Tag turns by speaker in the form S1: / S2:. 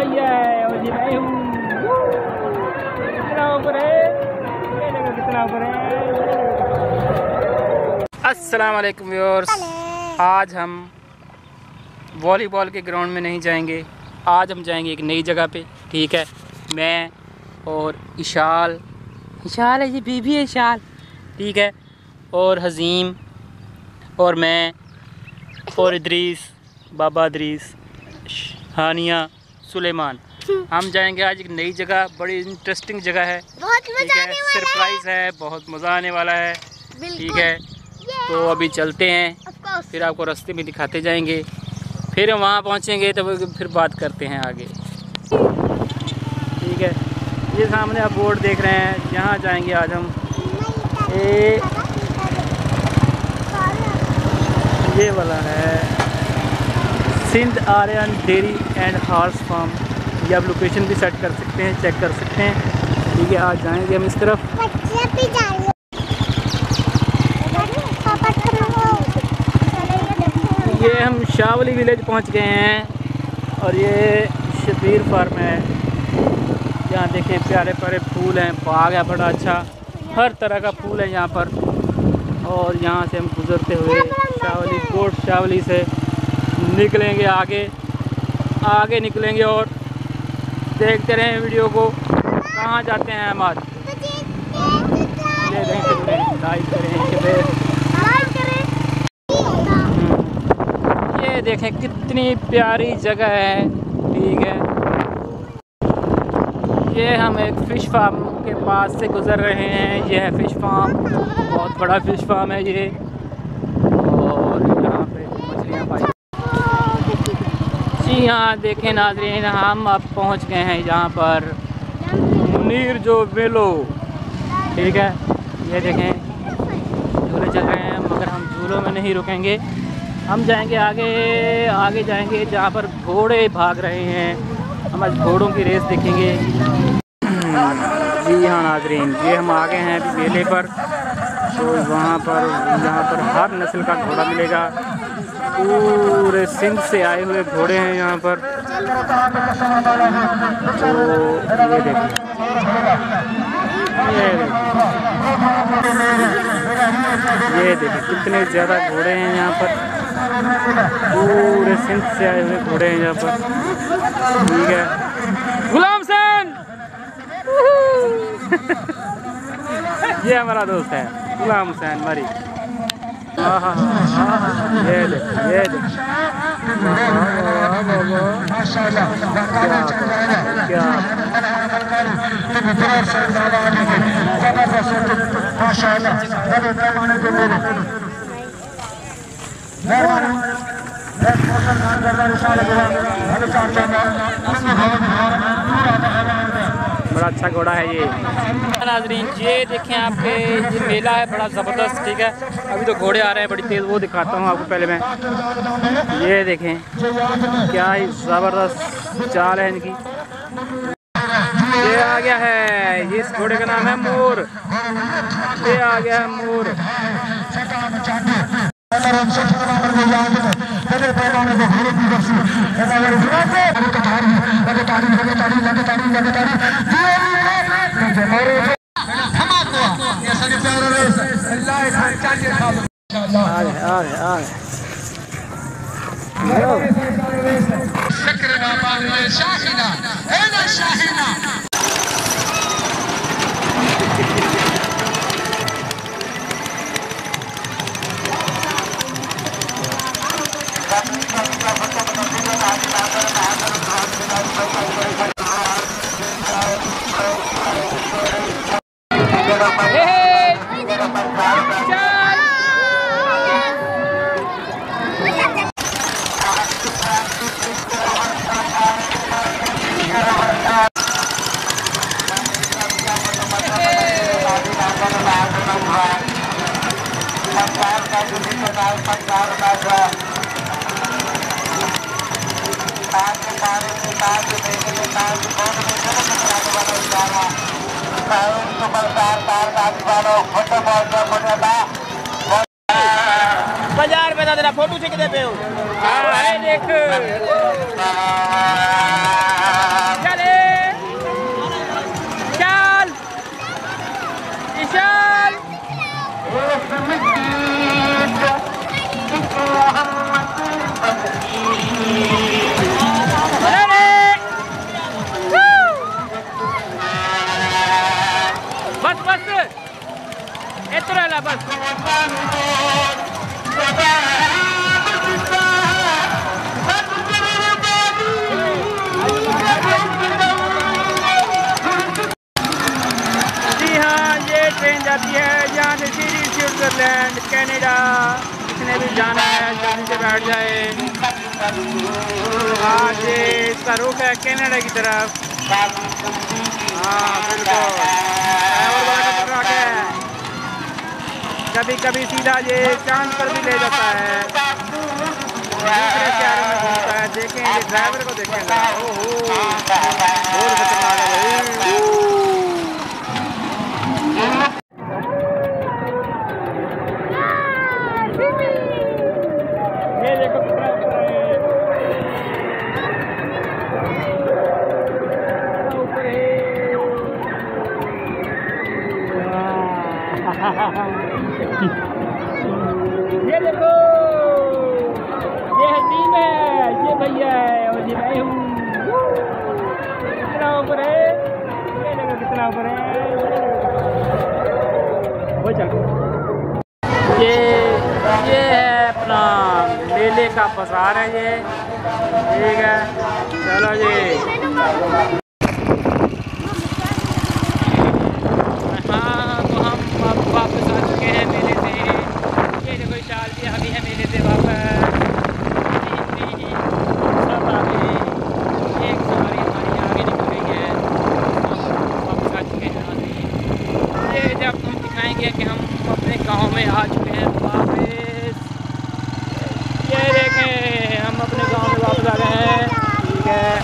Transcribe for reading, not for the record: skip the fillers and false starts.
S1: भैया है और ये मैं हूँ। कितना ऊपर है, ये देखो कितना ऊपर है। अस्सलाम वालेकुम व्यूअर्स, आज हम वॉलीबॉल के ग्राउंड में नहीं जाएंगे। आज हम जाएंगे एक नई जगह पे। ठीक है, मैं और इशाल है, ये बीबी है इशाल, ठीक है, और हज़ीम और मैं और इदरीस, बाबा इदरीस, हानिया, सुलेमान। हम जाएंगे आज एक नई जगह, बड़ी इंटरेस्टिंग जगह है, ठीक है, सरप्राइज़ है, बहुत मज़ा आने वाला है, ठीक है। तो अभी चलते हैं, फिर आपको रास्ते में दिखाते जाएंगे, फिर वहाँ पहुँचेंगे तो फिर बात करते हैं आगे, ठीक है। ये सामने आप बोर्ड देख रहे हैं, यहाँ जाएंगे आज हम। ये वाला है Sindh Aryan dairy and horse farm. ये आप लोकेशन भी सेट कर सकते हैं, चेक कर सकते हैं, ठीक है। आज जाएंगे हम इस तरफ। ये हम शावली विलेज पहुंच गए हैं और ये शबीर फार्म है। यहाँ देखें प्यारे प्यारे फूल हैं, बाग है बड़ा अच्छा, हर तरह का फूल है यहाँ पर। और यहाँ से हम गुज़रते हुए शावली कोट शावली से निकलेंगे, आगे निकलेंगे और देखते रहें वीडियो को, कहाँ जाते हैं हम आज। ये देखें, लाइक करें, ये देखें कितनी प्यारी जगह है, ठीक है। ये हम एक फ़िश फार्म के पास से गुज़र रहे हैं। ये है फ़िश फार्म, बहुत बड़ा फ़िश फार्म है ये, और यहाँ पे मछलियाँ पाई। जी हाँ, देखें नाज़रीन, हम अब पहुँच गए हैं यहाँ पर मुनीर जो मेलो, ठीक है। ये देखें झूले चल रहे हैं, मगर हम झूलों में नहीं रुकेंगे, हम जाएंगे आगे जाएंगे जहाँ पर घोड़े भाग रहे हैं। हम आज घोड़ों की रेस देखेंगे। जी हाँ नाज़रीन, ये हम आ गए हैं अभी मेले पर। तो यहाँ पर हर नस्ल का घोड़ा मिलेगा, पूरे सिंध से आए हुए घोड़े हैं यहाँ पर। तो ये देखिए कितने ज़्यादा घोड़े हैं यहाँ पर, पूरे सिंध से आए हुए घोड़े हैं यहाँ पर, ठीक है। गुलाम हुसैन ये हमारा दोस्त है गुलाम हुसैन मरी। हाँ, ये देख क्या बड़ा अच्छा घोड़ा है ये नाज़रीन। ये देखें आपके, ये मेला है बड़ा ज़बरदस्त, ठीक है। अभी तो घोड़े आ रहे हैं बड़ी तेज़, वो दिखाता हूँ आपको पहले मैं। ये देखें क्या ही ज़बरदस्त चाल है इनकी। ये आ गया है, इस घोड़े का नाम है मोर। ये आ गया है मोर।
S2: बाजार में तेरा फोटो खींच दे पे हो।
S1: देख
S2: बस।
S1: जी हाँ, ये ट्रेन जाती है यहाँ से सीधी स्विट्जरलैंड कनाडा। जिसने भी जाना है जल्दी से बैठ जाए। आज ये इसका रुख है कनाडा की तरफ। हाँ बिल्कुल, ड्राइवर बड़ा खतरनाक है। कभी कभी सीधा ये चांद पर भी ले जाता है, दूसरे शहरों में घूमता है। देखें ये ड्राइवर को देखें जरा, ओहो बहुत खतरनाक है भाई। ये देखो कितना ऊपर है, ये देखो, ये हसीन है, ये भैया है और ये मैं हूँ। कितना ऊपर है, ये देखो कितना ऊपर है। वो चल, ये है अपना मेले का बाजार है ये, ठीक है। चलो जी, हाँ तो हम अब वापस आ चुके हैं मेले से। ये देखो विशाल भी आ गई है मेले से वापस। सब आ गए, एक सवारी हमारी आगे निकल गई है। हम वापस आ चुके हैं आगे। ये जब हम दिखाएंगे कि हम अपने गांव में आ चुके हैं वापस। ये देखें हम अपने गांव में वापस आ गए हैं, ठीक है।